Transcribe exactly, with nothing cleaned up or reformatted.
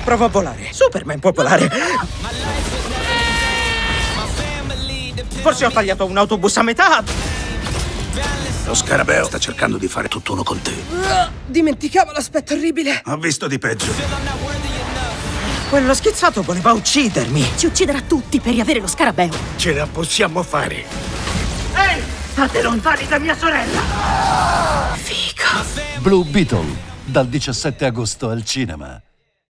Provo a volare. Superman può volare. Forse ho tagliato un autobus a metà. Lo scarabeo sta cercando di fare tutt'uno con te. Uh, dimenticavo l'aspetto orribile. Ho visto di peggio. Quello schizzato voleva uccidermi. Ci ucciderà tutti per riavere lo scarabeo. Ce la possiamo fare. Ehi, state lontani da mia sorella. Figa. Blue Beetle, dal diciassette agosto al cinema.